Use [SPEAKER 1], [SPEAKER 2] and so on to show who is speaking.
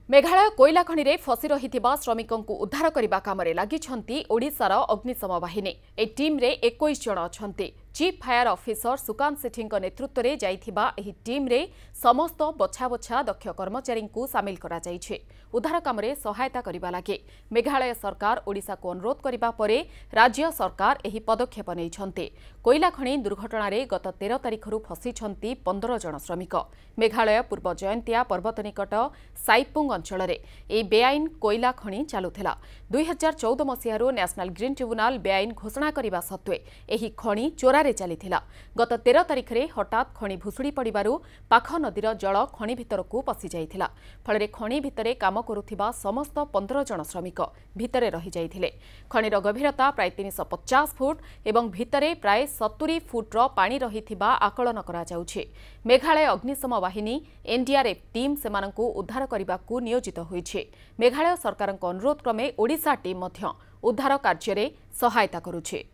[SPEAKER 1] मेघालय कोयला खनि रे फसी रहिथिबा श्रमिकंकु उद्धार करिबा कामरे लागिछंती ओडिसार अग्निशम बाहिनी। ए टीम रे 21 जण अछंती। चीफ फायर ऑफिसर सुकांत सेठीଙ୍କ नेतृत्वरे जाइथिबा एही टीम रे समस्त बछा बछा दक्ष कर्मचारी को सामिल करा जाइछे। उद्धार कामरे सहायता करिबा लागे मेघालय सरकार ओडिसा को अनुरोध करिबा परे राज्य सरकार एही पदक्षेप नेइछंती। कोयला खनि दुर्घटना रे गत 13 तारिखरु फसीछंती 15 जण श्रमिक। मेघालय पूर्व जयंतिया पर्वत निकट साइपुंग अंचल रे ए बेआईन कोयला खनि चालुथिला। 2014 मसिहारु नेशनल ग्रीन ट्रिब्यूनल बेआईन घोषणा करिबा सत्वे एही खनि चोरा चलीथिला। गत 13 तारिख रे हठात खनि भुसुड़ी पड़िबारु पाख नदीर जल खनि भितरकू पसी जाइथिला। फଳରେ खनि भितरे काम करुथिबा समस्त 15 जण श्रमिक भितरे रहि जाइथिले। खनिर गभीरता प्राय 350 फुट एवं भितरे प्राय 70 फुट पानी रहिथिबा आकलन करा जाउछि। मेघालय अग्निशम बाहिनी एनडीआरएफ टीम सेमानंकु उद्धार करिबाकू नियोजित होइछि। मेघालय सरकारक अनुरोध क्रमे ओडिशा टीम मध्य उद्धार कार्य रे सहायता करुछि।